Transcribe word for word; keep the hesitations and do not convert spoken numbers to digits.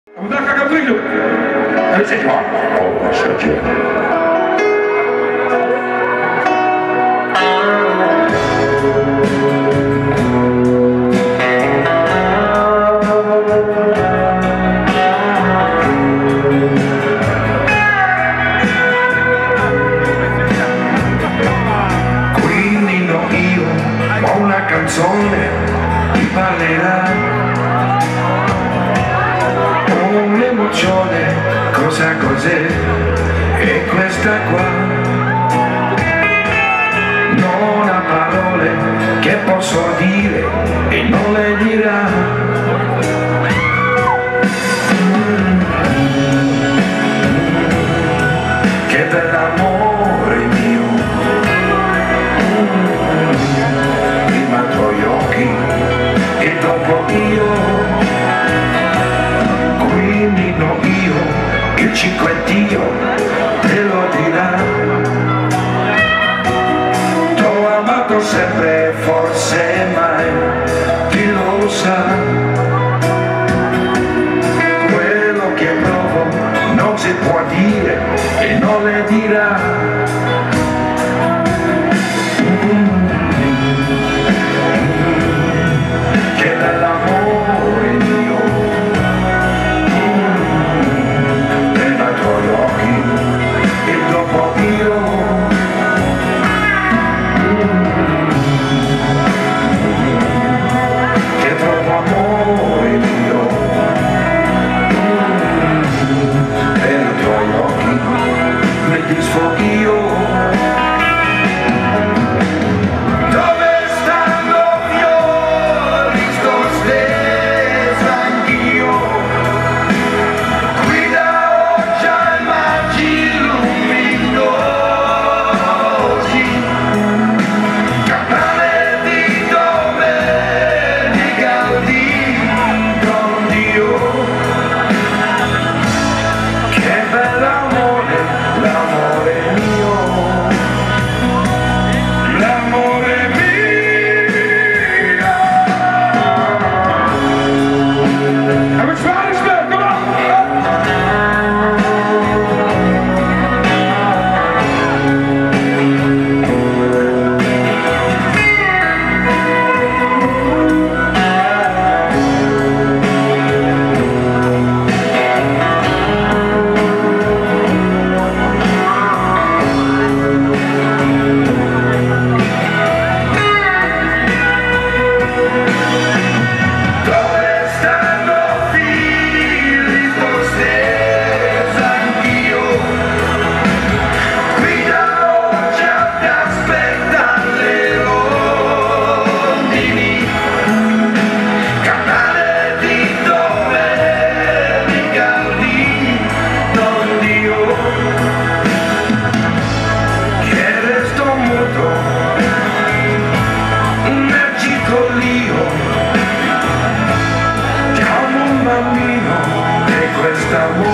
Udaca Gabriel! Eccoci qua! Oh, lasciaci! Quindi no, io ho una canzone, ti parlerà un'emozione, cosa cos'è? E questa qua non ha parole che posso dire e non le dirà. Mm. Che bell'amore mio, mm. Prima tuoi occhi e dopo io. Il cinquettio te lo dirà. T'ho amato sempre, forse mai chi lo sa. Quello che provo non si può dire e non le dirà. Mm. Che bell'amore mio, questa